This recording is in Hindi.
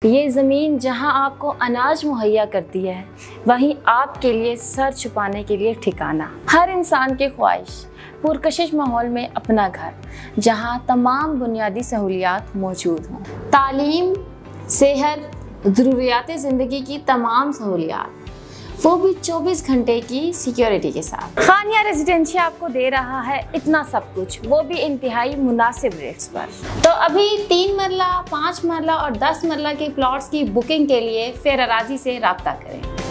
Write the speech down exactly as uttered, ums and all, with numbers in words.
ये ज़मीन जहां आपको अनाज मुहैया करती है, वहीं आपके लिए सर छुपाने के लिए ठिकाना। हर इंसान की ख्वाहिश पुरकशिश माहौल में अपना घर, जहां तमाम बुनियादी सहूलियात मौजूद हों। तालीम, सेहत, ज़रूरियात ज़िंदगी की तमाम सहूलियात, वो भी चौबीस घंटे की सिक्योरिटी के साथ। खानिया रेजिडेंशिया आपको दे रहा है इतना सब कुछ, वो भी इंतहाई मुनासिब रेट्स पर। तो अभी तीन मरला, पाँच मरला और दस मरला के प्लॉट्स की बुकिंग के लिए फेयर अराजी से राब्ता करें।